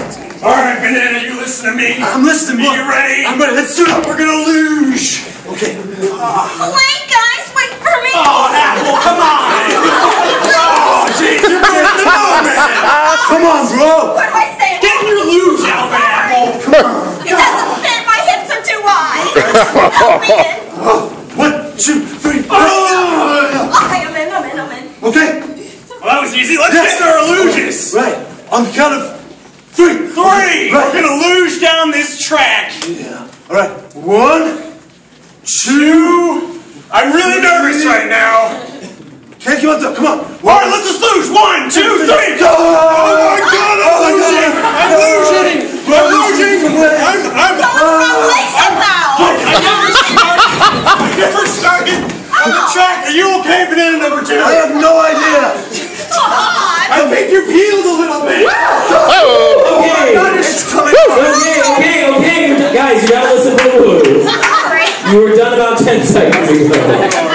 All right, Banana, you listen to me. I'm listening. Are you ready? I'm ready. Let's suit up. We're gonna luge. Okay. Wait, guys, wait for me. Oh, Apple, come on. Oh, jeez, you're breaking the moment. Come on, bro. Where do I stand? Get in your luge, Alvin Apple. It doesn't fit. My hips are too wide. Help me in. 1, 2, 3. Okay, I'm in. Okay. Well, that was easy. Let's get our luges. Right. On the count of 3. 3. Right. We're gonna luge down this track. Yeah. All right. 1, 2. I'm really nervous right now. Can't give up. Come on. All right, let's just luge. 1, 2, 3. Go! Oh my God! I'm losing. I never started on the track. Are you okay, Banana number 2? I have no idea. I think you're peeled a little bit. Okay. It's coming. Okay. Guys, you gotta listen to the woo. You were done about 10 seconds ago.